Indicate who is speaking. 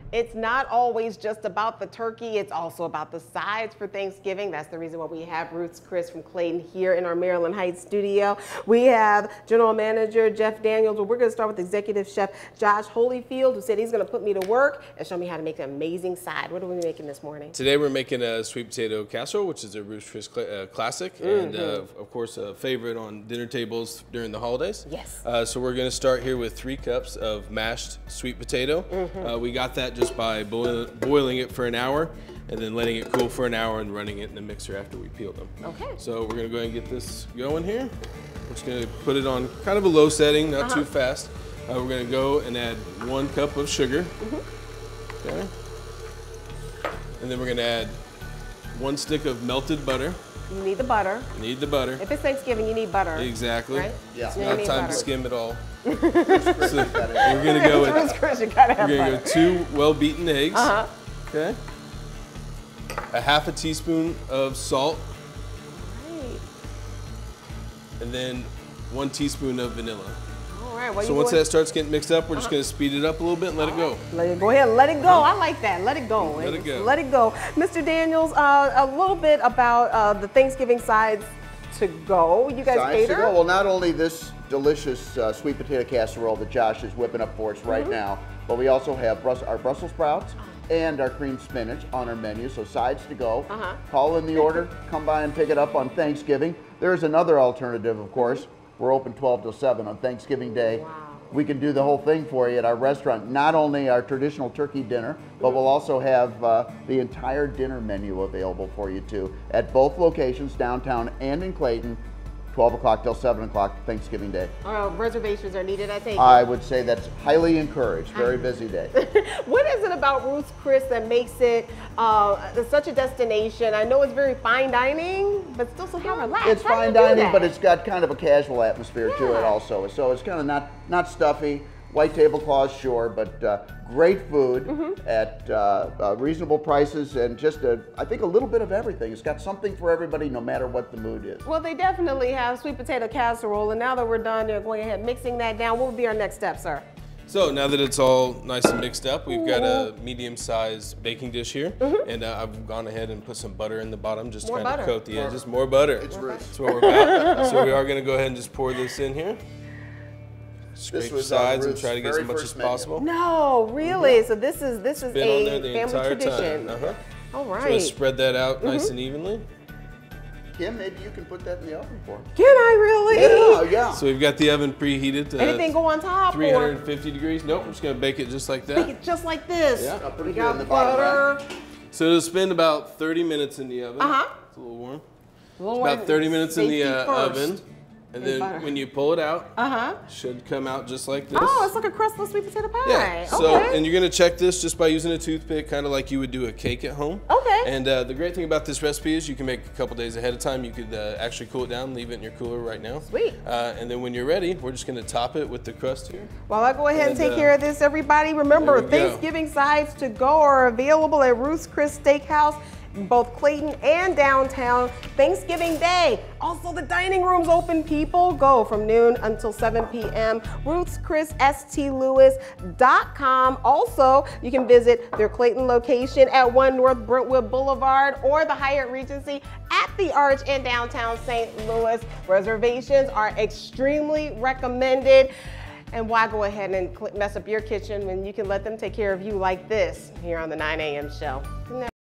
Speaker 1: It's not always just about the turkey. It's also about the sides for Thanksgiving. That's the reason why we have Ruth's Chris from Clayton here in our Maryland Heights studio. We have General Manager Jeff Daniels. We're going to start with Executive Chef Josh Holyfield, who said he's going to put me to work and show me how to make an amazing side. What are we making this morning?
Speaker 2: Today we're making a sweet potato casserole, which is a Ruth's Chris classic, and of course a favorite on dinner tables during the holidays.
Speaker 1: Yes.
Speaker 2: So we're going to start here with 3 cups of mashed sweet potato. We got that just by boiling it for an hour and then letting it cool for an hour and running it in the mixer after we peeled them.
Speaker 1: Okay.
Speaker 2: So we're gonna go ahead and get this going here. We're just gonna put it on kind of a low setting, not too fast. We're gonna go and add 1 cup of sugar. Okay. And then we're gonna add 1 stick of melted butter.
Speaker 1: You need the butter.
Speaker 2: Need the butter.
Speaker 1: If it's Thanksgiving, you need butter.
Speaker 2: Exactly.
Speaker 1: Right?
Speaker 3: Yeah.
Speaker 2: It's
Speaker 1: You
Speaker 2: not
Speaker 1: need
Speaker 2: time
Speaker 1: butter.
Speaker 2: to skim it all. So we're gonna go with
Speaker 1: Ruth's Chris, you gotta have
Speaker 2: We're gonna
Speaker 1: butter.
Speaker 2: go 2 well-beaten eggs. Okay. A half a teaspoon of salt,
Speaker 1: Right.
Speaker 2: and then 1 teaspoon of vanilla.
Speaker 1: All right. Well,
Speaker 2: So once that starts getting mixed up, we're just gonna speed it up a little bit and let it go.
Speaker 1: Go ahead, let it go. I like that. Let it go.
Speaker 2: Let it go.
Speaker 1: Let it go. Mr. Daniels, a little bit about the Thanksgiving sides to go. You guys
Speaker 3: Sides to
Speaker 1: cater?
Speaker 3: go. Well, not only this delicious sweet potato casserole that Josh is whipping up for us right now, but we also have our Brussels sprouts and our creamed spinach on our menu, so sides to go. Call in the order, come by and pick it up on Thanksgiving. There's another alternative, of course. We're open 12 till 7 on Thanksgiving Day.
Speaker 1: Wow.
Speaker 3: We can do the whole thing for you at our restaurant. Not only our traditional turkey dinner, but we'll also have the entire dinner menu available for you too at both locations, downtown and in Clayton, 12 o'clock till 7 o'clock Thanksgiving Day.
Speaker 1: Reservations are needed, I take it.
Speaker 3: I would say that's highly encouraged. Very busy day.
Speaker 1: What is it about Ruth's Chris that makes it such a destination? I know it's very fine dining, but still so relaxed.
Speaker 3: It's
Speaker 1: How do
Speaker 3: fine
Speaker 1: you do
Speaker 3: dining,
Speaker 1: that?
Speaker 3: but it's got kind of a casual atmosphere to it
Speaker 1: Yeah.
Speaker 3: also. So it's kind of not stuffy. White tablecloths, sure, but great food at reasonable prices and just, I think, a little bit of everything. It's got something for everybody, no matter what the mood is.
Speaker 1: Well, they definitely have sweet potato casserole, and now that we're done, they're going ahead mixing that down. What would be our next step, sir?
Speaker 2: So now that it's all nice and mixed up, we've got a medium-sized baking dish here, and I've gone ahead and put some butter in the bottom just to
Speaker 1: More
Speaker 2: kind
Speaker 1: butter.
Speaker 2: of coat the edges. More butter.
Speaker 3: It's rich.
Speaker 2: That's what we're about. So we are going to go ahead and just pour this in here. Scrape the
Speaker 3: was
Speaker 2: sides and
Speaker 3: Ruth's
Speaker 2: try to get as
Speaker 3: very
Speaker 2: much
Speaker 3: first
Speaker 2: as
Speaker 3: menu.
Speaker 2: possible.
Speaker 1: No, really? So this is
Speaker 2: Been on there
Speaker 1: a
Speaker 2: the
Speaker 1: family
Speaker 2: entire
Speaker 1: tradition.
Speaker 2: time.
Speaker 1: All
Speaker 2: So
Speaker 1: right.
Speaker 2: let's spread that out nice and evenly.
Speaker 3: Kim, maybe you can put that in the oven for us.
Speaker 1: Can I really?
Speaker 3: Yeah.
Speaker 2: So we've got the oven preheated to
Speaker 1: Anything go on top?
Speaker 2: 350 degrees. Nope, we're just going to bake it just like
Speaker 1: Or
Speaker 2: that.
Speaker 1: make it just like this.
Speaker 2: Yeah.
Speaker 3: I'll put
Speaker 1: We
Speaker 3: it here in
Speaker 1: got
Speaker 3: the bottom,
Speaker 1: butter.
Speaker 2: So it'll spend about 30 minutes in the oven. It's a little warm. About 30 minutes in the oven. And then
Speaker 1: butter.
Speaker 2: when you pull it out, should come out just like this.
Speaker 1: Oh, it's like a crustless sweet potato pie.
Speaker 2: Yeah. So,
Speaker 1: Okay.
Speaker 2: and you're gonna check this just by using a toothpick, kind of like you would do a cake at home.
Speaker 1: Okay.
Speaker 2: And the great thing about this recipe is you can make a couple days ahead of time. You could actually cool it down, leave it in your cooler right now.
Speaker 1: Sweet.
Speaker 2: And then when you're ready, we're just gonna top it with the crust here.
Speaker 1: Well, I'll go ahead and take
Speaker 2: And,
Speaker 1: care of this, everybody. Remember,
Speaker 2: there we go.
Speaker 1: Thanksgiving sides to go are available at Ruth's Chris Steakhouse, both Clayton and downtown, Thanksgiving Day. Also, the dining room's open, people. Go from noon until 7 p.m. Ruth'sChrisSTLewis.com. Also, you can visit their Clayton location at 1 North Brentwood Boulevard or the Hyatt Regency at the Arch in downtown St. Louis. Reservations are extremely recommended. And why go ahead and mess up your kitchen when you can let them take care of you like this here on the 9 a.m. show? Isn't that